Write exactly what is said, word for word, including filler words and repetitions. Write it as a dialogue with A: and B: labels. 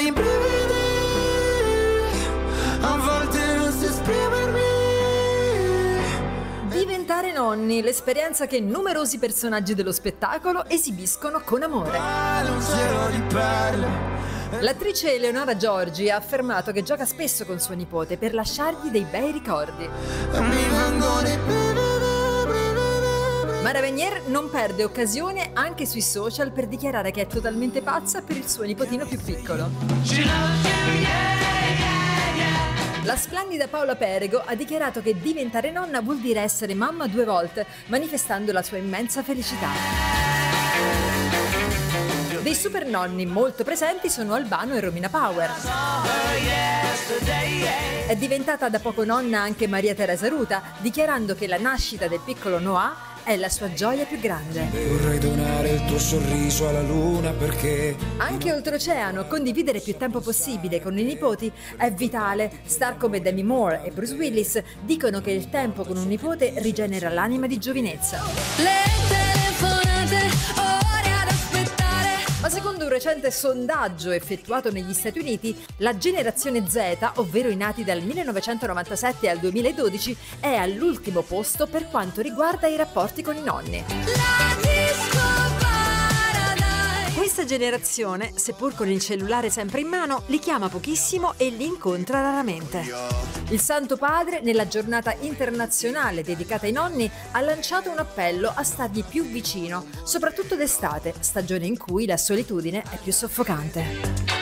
A: i brividi, a volte non so esprimermi.
B: Diventare nonni, l'esperienza che numerosi personaggi dello spettacolo esibiscono con amore.
A: Un cielo di perle.
B: L'attrice Eleonora Giorgi ha affermato che gioca spesso con suo nipote per lasciargli dei bei ricordi.
A: Mi vengono i brividi, brividi.
B: Mara Venier non perde occasione anche sui social per dichiarare che è totalmente pazza per il suo nipotino più piccolo. La splendida Paola Perego ha dichiarato che diventare nonna vuol dire essere mamma due volte, manifestando la sua immensa felicità. Dei super nonni molto presenti sono Albano e Romina Power. È diventata da poco nonna anche Maria Teresa Ruta, dichiarando che la nascita del piccolo Noah è la sua gioia più grande.
A: Vorrei donare il tuo sorriso alla luna perché
B: Anche oltreoceano, condividere più tempo possibile con i nipoti è vitale. Star come Demi Moore e Bruce Willis dicono che il tempo con un nipote rigenera l'anima di giovinezza.
C: Le telefonate, ore ad aspettare.
B: Ma secondo un recente sondaggio effettuato negli Stati Uniti, la generazione Z, ovvero i nati dal millenovecentonovantasette al duemiladodici, è all'ultimo posto per quanto riguarda i rapporti con i nonni.
C: La disco paradise.
B: Questa generazione, seppur con il cellulare sempre in mano, li chiama pochissimo e li incontra raramente. Il Santo Padre, nella giornata internazionale dedicata ai nonni, ha lanciato un appello a stargli più vicino, soprattutto d'estate, stagione in cui la solitudine è più soffocante.